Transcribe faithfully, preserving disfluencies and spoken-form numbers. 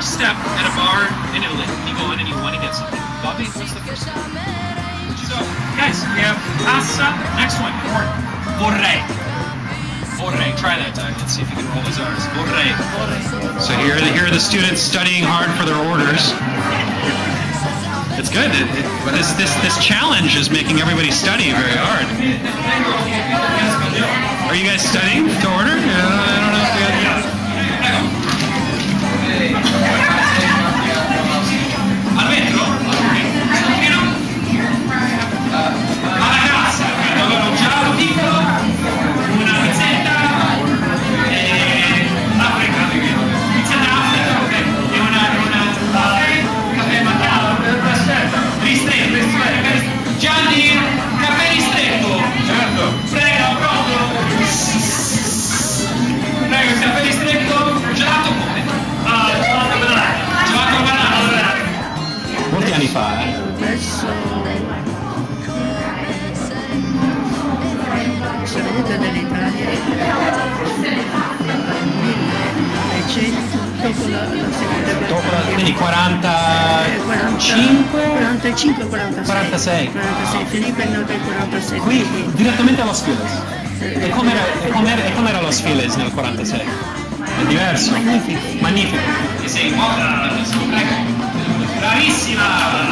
first step at a bar in Italy, you go in and you want to get something. Bobby, what's the first step? So, guys, we have pasta. Next one, vorrei. Vorrei. Try that time. Let's see if you can roll his R's. Vorrei. So here, here are the students studying hard for their orders. It's good. It, it, this this this challenge is making everybody study very hard. Are you guys studying to order? I don't, I don't know if you guys... Alberto? Alla casa. Allora un gelato piccolo, una pizzetta, e Africa. Pizzetta Africa, ok? E una una caffè macchiato. Ristretto, ristretto. Gianni, caffè ristretto. Certo. Prego, pronto. Prego, caffè ristretto. Gelato come? Ah, gelato banana. Gelato banana. Molti anni fa, eh? Sono venuta dall'Italia dopo la, la seconda guerra. Dopo la, quindi quarantacinque? quarantacinque quarantasei. quarantasei. quarantasei, Filippo è nato nel quarantasei. Qui direttamente allo Sfiles. E com'era, e com'era, e com'era lo Sfiles nel quarantasei? È diverso? Magnifico. Magnifico. E sei molto bravissima!